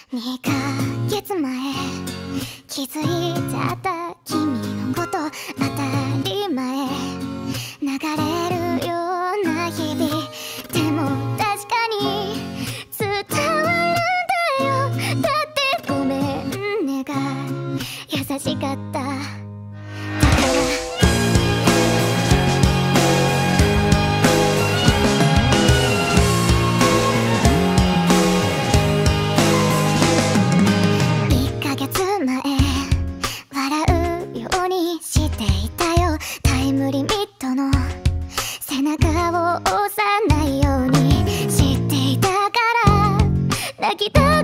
2ヶ月前気づいちゃった君のこと当たり前流れるような日々でも確かに伝わるんだよだってごめんねが優しかっただからしていたよタイムリミットの背中を押さないように知っていたから泣きたい